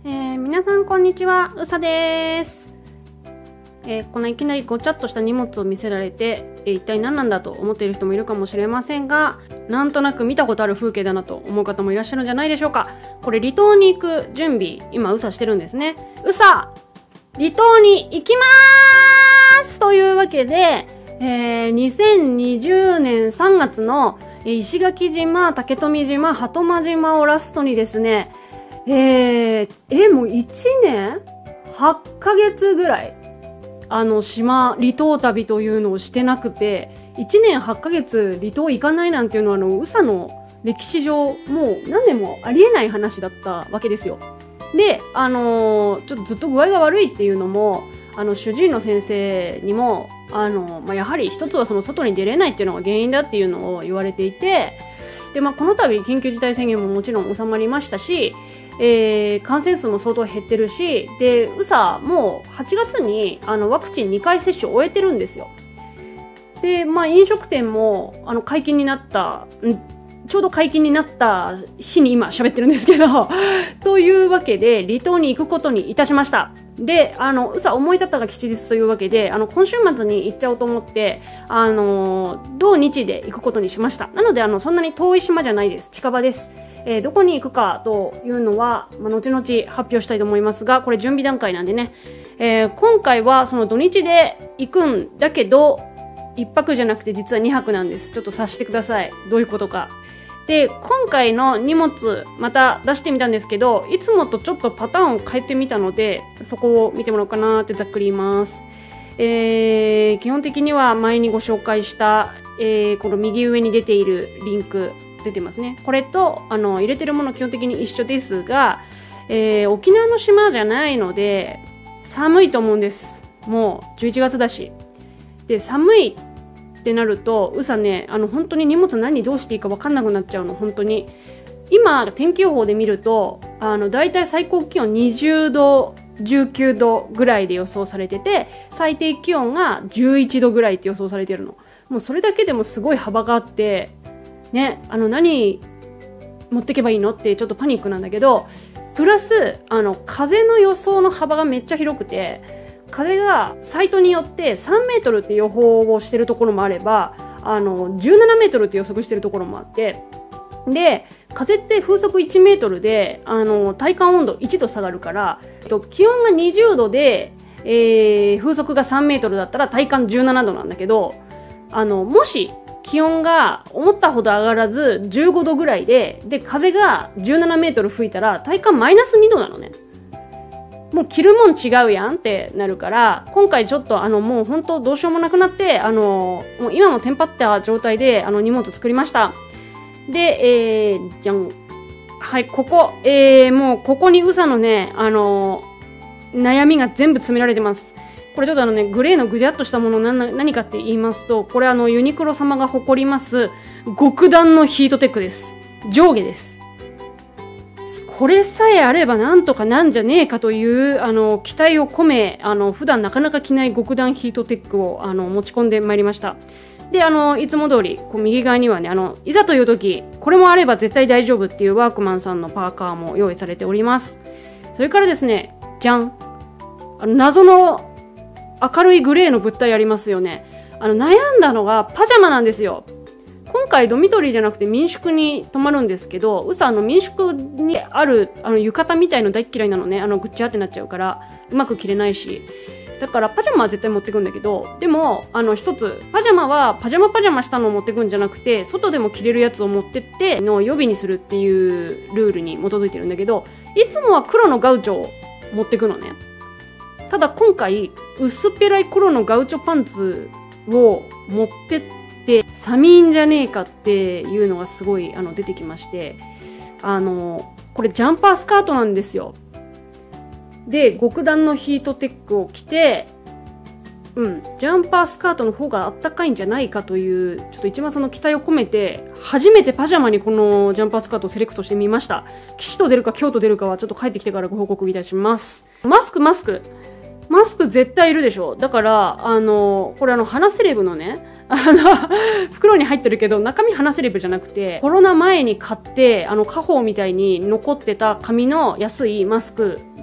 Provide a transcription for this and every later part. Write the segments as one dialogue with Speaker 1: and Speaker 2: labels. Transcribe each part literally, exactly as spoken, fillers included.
Speaker 1: えー、皆さんこんにちは、うさです。えー、このいきなりごちゃっとした荷物を見せられて、えー、一体何なんだと思っている人もいるかもしれませんが、なんとなく見たことある風景だなと思う方もいらっしゃるんじゃないでしょうか。これ離島に行く準備、今うさしてるんですね。うさ離島に行きまーすというわけで、えー、にせんにじゅうねんさんがつの石垣島、竹富島、鳩間島をラストにですね、えー、え、もういちねんはっかげつぐらい、あの、島、離島旅というのをしてなくて、いちねんはっかげつ離島行かないなんていうのは、あの、うさの歴史上、もう何年もありえない話だったわけですよ。で、あのー、ちょっとずっと具合が悪いっていうのも、あの、主治医の先生にも、あの、まあ、やはり一つはその外に出れないっていうのが原因だっていうのを言われていて、で、まあ、この度緊急事態宣言ももちろん収まりましたし、えー、感染数も相当減ってるし、で、うさもうはちがつにあのワクチンにかい接種を終えてるんですよ。で、まあ、飲食店もあの解禁になった、ちょうど解禁になった日に今喋ってるんですけど、というわけで離島に行くことにいたしました。で、あの、うさ思い立ったが吉日というわけで、あの、今週末に行っちゃおうと思って、あの、土日で行くことにしました。なので、あの、そんなに遠い島じゃないです。近場です。えー、どこに行くかというのは、まあ、後々発表したいと思いますが、これ準備段階なんでね、えー、今回はその土日で行くんだけど、いっぱくじゃなくて実はにはくなんです。ちょっと察してください。どういうことか。で、今回の荷物、また出してみたんですけど、いつもとちょっとパターンを変えてみたので、そこを見てもらおうかなってざっくり言います。えー、基本的には前にご紹介した、えー、この右上に出ているリンク、出てますね。これとあの入れてるもの基本的に一緒ですが、えー、沖縄の島じゃないので寒いと思うんです。もうじゅういちがつだし。で、寒いってなるとうさね、あの本当に荷物何どうしていいか分かんなくなっちゃうの。本当に今天気予報で見ると、あのだいたい最高気温にじゅうどじゅうきゅうどぐらいで予想されてて、最低気温がじゅういちどぐらいって予想されてるの。もうそれだけでもすごい幅があってね、あの何持ってけばいいのってちょっとパニックなんだけど、プラスあの風の予想の幅がめっちゃ広くて、風がサイトによってさんメートルって予報をしてるところもあれば、あのじゅうななメートルって予測してるところもあって、で風って風速いちメートルであの体感温度いちど下がるから、気温がにじゅうどで、えー、風速がさんメートルだったら体感じゅうななどなんだけど、あのもし気温が思ったほど上がらずじゅうごどぐらいで、で、風がじゅうななメートル吹いたら体感マイナスにどなのね。もう着るもん違うやんってなるから、今回ちょっとあのもう本当どうしようもなくなって、あの、もう今もテンパった状態であの荷物作りました。で、えー、じゃん。はい、ここ、えー、もうここにうさのね、あの、悩みが全部詰められてます。これちょっとあのね、グレーのぐじゃっとしたもの何何かって言いますと、これあのユニクロ様が誇ります極暖のヒートテックです。上下です。これさえあればなんとかなんじゃねえかというあの期待を込め、あの普段なかなか着ない極暖ヒートテックをあの持ち込んでまいりました。で、あのいつも通りこう右側にはね、あのいざという時これもあれば絶対大丈夫っていうワークマンさんのパーカーも用意されております。それからですね、じゃん、あの謎の明るいグレーの物体ありますよね。あの悩んだのがパジャマなんですよ。今回ドミトリーじゃなくて民宿に泊まるんですけど、うさあの民宿にあるあの浴衣みたいの大っ嫌いなのね。あのぐっちゃってなっちゃうからうまく着れないし、だからパジャマは絶対持ってくんだけど、でもあの一つパジャマはパジャマパジャマしたのを持ってくんじゃなくて、外でも着れるやつを持ってっての予備にするっていうルールに基づいてるんだけど、いつもは黒のガウチョを持ってくのね。ただ今回薄っぺらい黒のガウチョパンツを持ってって寒いんじゃねえかっていうのがすごいあの出てきまして、あのこれジャンパースカートなんですよ。で、極暖のヒートテックを着て、うんジャンパースカートの方があったかいんじゃないかというちょっと一番その期待を込めて初めてパジャマにこのジャンパースカートをセレクトしてみました。吉と出るか京と出るかはちょっと帰ってきてからご報告いたします。マスクマスクマスク絶対いるでしょ。だからあのこれあの花セレブのね、あの袋に入ってるけど中身花セレブじゃなくて、コロナ前に買ってあの家宝みたいに残ってた紙の安いマスク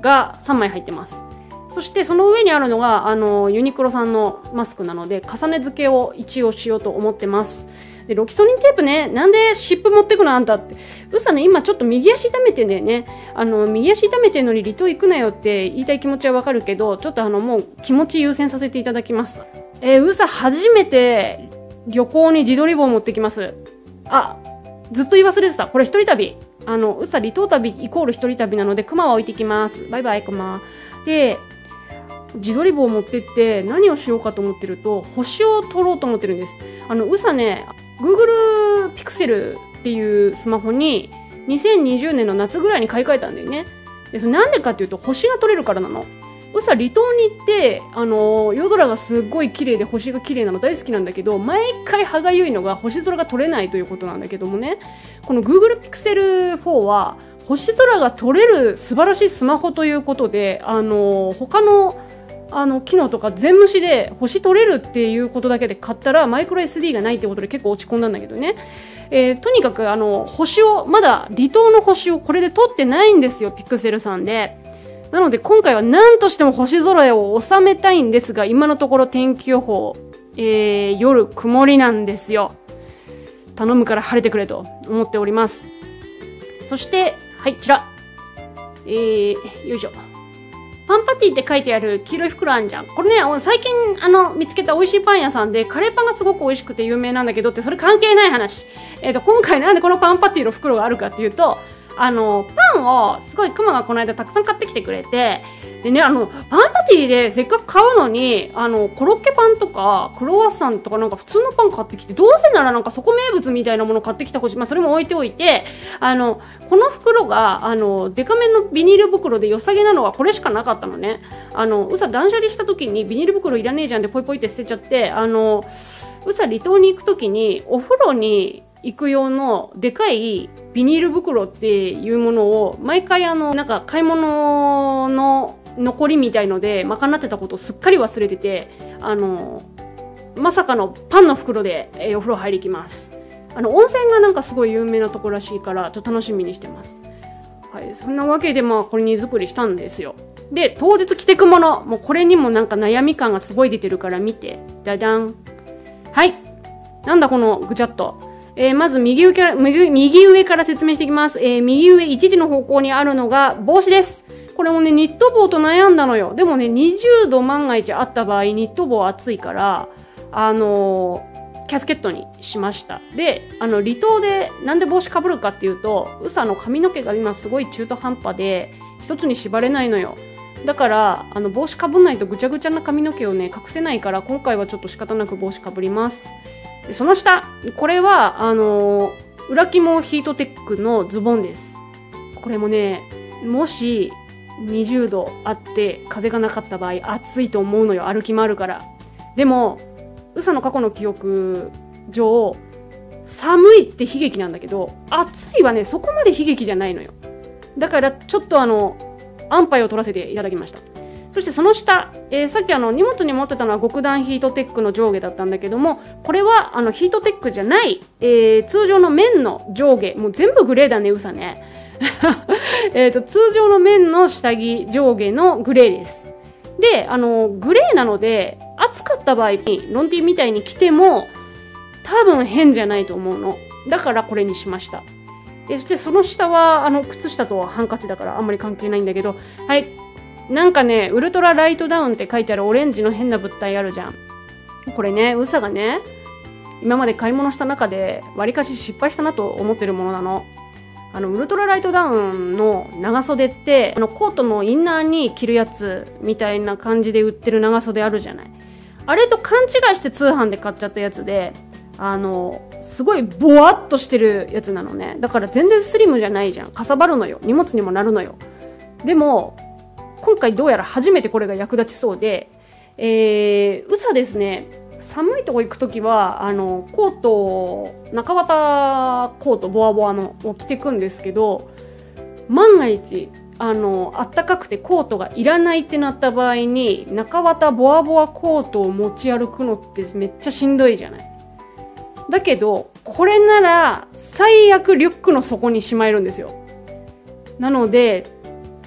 Speaker 1: がさんまい入ってます。そしてその上にあるのがあのユニクロさんのマスクなので重ね付けを一応しようと思ってます。でロキソニンテープね、なんで湿布持ってくのあんたって。うさね、今ちょっと右足痛めてんだよね。あの右足痛めてんのに離島行くなよって言いたい気持ちはわかるけど、ちょっとあのもう気持ち優先させていただきます。えー、うさ初めて旅行に自撮り棒持ってきます。あ、ずっと言い忘れてた。これ一人旅。あのうさ離島旅イコール一人旅なのでクマは置いてきます。バイバイクマ。で自撮り棒を持ってって何をしようかと思ってると星を撮ろうと思ってるんです。あのうさね Google Pixel っていうスマホににせんにじゅうねんの夏ぐらいに買い替えたんだよね。でそれなんでかっていうと星が撮れるからなの。うさ離島に行ってあの夜空がすっごい綺麗で星が綺麗なの大好きなんだけど、毎回歯がゆいのが星空が撮れないということなんだけどもね、この Google Pixel フォーは星空が撮れる素晴らしいスマホということで、あの他のあの機能とか全無視で星取れるっていうことだけで買ったらマイクロ エスディー がないってことで結構落ち込んだんだけどね、えー、とにかくあの星をまだ離島の星をこれで撮ってないんですよ、ピクセルさんで。なので今回は何としても星空を収めたいんですが、今のところ天気予報、えー、夜曇りなんですよ。頼むから晴れてくれと思っております。そしてはいちら、えー、よいしょ、パンパティって書いてある黄色い袋あんじゃん。これね、最近あの見つけた美味しいパン屋さんでカレーパンがすごく美味しくて有名なんだけどって、それ関係ない話。えーと、今回なんでこのパンパティの袋があるかっていうと、あのパンをすごいクマがこの間たくさん買ってきてくれて、でね、あのパンパティでせっかく買うのにあのコロッケパンとかクロワッサンとかなんか普通のパン買ってきて、どうせならなんかそこ名物みたいなもの買ってきてほしい。まあそれも置いておいて、あのこの袋があのデカめのビニール袋で良さげなのはこれしかなかったのね。あのうさ断捨離した時にビニール袋いらねえじゃんでポイポイって捨てちゃって、あのうさ離島に行く時にお風呂に行く用のでかいビニール袋っていうものを毎回あのなんか買い物の残りみたいので賄ってたことをすっかり忘れてて、あのまさかのパンの袋で、えー、お風呂入り行きます。あの温泉がなんかすごい有名なところらしいからちょっと楽しみにしてます。はい、そんなわけでまあこれ荷造りしたんですよ。で当日着てくもの、もうこれにもなんか悩み感がすごい出てるから見て、ダダン。はい、なんだこのぐちゃっと。えー、まず右上から右、右上から説明していきます。えー、右上いちじの方向にあるのが帽子です。これもねニット帽と悩んだのよ。でもねにじゅうど万が一あった場合ニット帽暑いからあのー、キャスケットにしました。であの離島でなんで帽子かぶるかっていうと、うさの髪の毛が今すごい中途半端で一つに縛れないのよ。だからあの帽子かぶんないとぐちゃぐちゃな髪の毛をね隠せないから、今回はちょっと仕方なく帽子かぶります。でその下、これはあのー、裏肝ヒートテックのズボンです。これもねもしにじゅうどあって風がなかった場合暑いと思うのよ、歩き回るから。でもうさの過去の記憶上寒いって悲劇なんだけど、暑いはねそこまで悲劇じゃないのよ。だからちょっとあの安牌を取らせていただきました。そしてその下、えー、さっきあの荷物に持ってたのは極暖ヒートテックの上下だったんだけども、これはあのヒートテックじゃない、えー、通常の綿の上下、もう全部グレーだねうさねえと通常の綿の下着上下のグレーです。であのグレーなので暑かった場合にロンティーみたいに着ても多分変じゃないと思うの。だからこれにしました。でそしてその下はあの靴下とハンカチだからあんまり関係ないんだけど、はい、なんかねウルトラライトダウンって書いてあるオレンジの変な物体あるじゃん。これねうさがね今まで買い物した中でわりかし失敗したなと思ってるものなの。あのウルトラライトダウンの長袖ってあのコートのインナーに着るやつみたいな感じで売ってる長袖あるじゃない。あれと勘違いして通販で買っちゃったやつで、あのすごいボワッとしてるやつなのね。だから全然スリムじゃないじゃん。かさばるのよ、荷物にもなるのよ。でも今回どうやら初めてこれが役立ちそうで、えー、うさですね寒いとこ行くときはあのコート中綿コートボワボワのを着てくんですけど、万が一あのあったかくてコートがいらないってなった場合に中綿ボワボワコートを持ち歩くのってめっちゃしんどいじゃない。だけどこれなら最悪リュックの底にしまえるんですよ。なので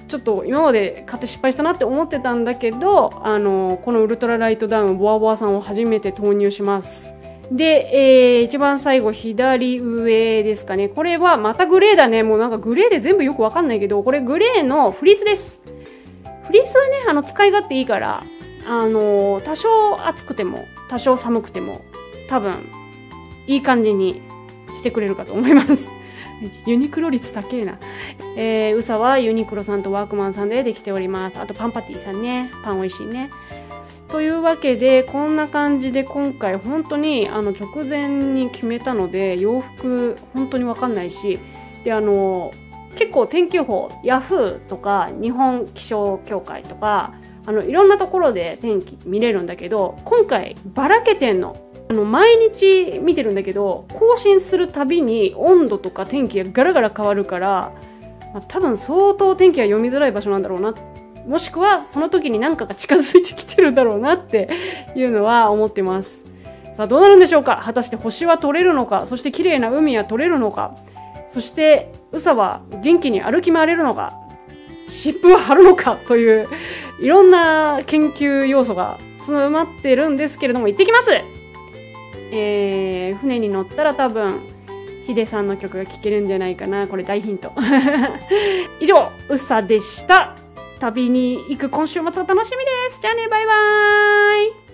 Speaker 1: ちょっと今まで買って失敗したなって思ってたんだけど、あのこのウルトラライトダウンボアボアさんを初めて投入します。で、えー、一番最後左上ですかね。これはまたグレーだね。もうなんかグレーで全部よくわかんないけど、これグレーのフリースです。フリースはね、あの使い勝手いいから、あの多少暑くても多少寒くても多分いい感じにしてくれるかと思いますユニクロ率高えな。えー、ウサはユニクロさんとワークマンさんでできております。あとパンパティさんね、パン美味しいね。というわけでこんな感じで今回本当にあの直前に決めたので洋服本当に分かんないし、であの結構天気予報ヤフーとか日本気象協会とかあのいろんなところで天気見れるんだけど、今回ばらけてんの。あの毎日見てるんだけど更新するたびに温度とか天気がガラガラ変わるから、まあ、多分相当天気が読みづらい場所なんだろうな、もしくはその時に何かが近づいてきてるんだろうなっていうのは思ってます。さあどうなるんでしょうか。果たして星は取れるのか、そして綺麗な海は取れるのか、そしてウサは元気に歩き回れるのか、湿布は張るのかといういろんな研究要素が詰まってるんですけれども、行ってきます。えー、船に乗ったら多分ヒデさんの曲が聴けるんじゃないかな。これ大ヒント以上ウサでした。旅に行く今週末は楽しみです。じゃあね、バイバーイ。